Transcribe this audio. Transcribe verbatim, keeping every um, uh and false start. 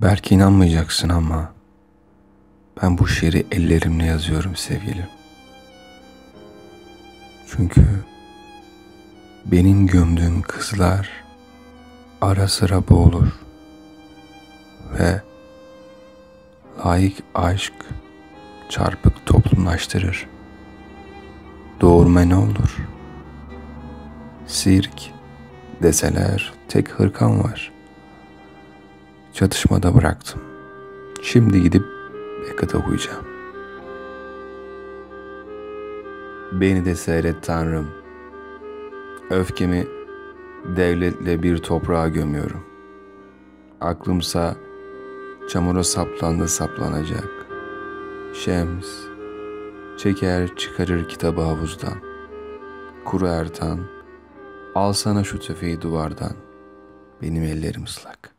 Belki inanmayacaksın ama ben bu şiiri ellerimle yazıyorum sevgilim. Çünkü benim gömdüğüm kızlar ara sıra boğulur ve layık aşk çarpık toplumlaştırır. Doğurma ne olur? Sirk deseler tek hırkam var. Çatışmada bıraktım. Şimdi gidip Beckett okuyacağım. Beni de seyret Tanrım. Öfkemi devletle bir toprağa gömüyorum. Aklımsa çamura saplandı saplanacak. Şems çeker çıkarır kitabı havuzdan. Kuru Ertan, alsana şu tüfeği duvardan. Benim ellerim ıslak.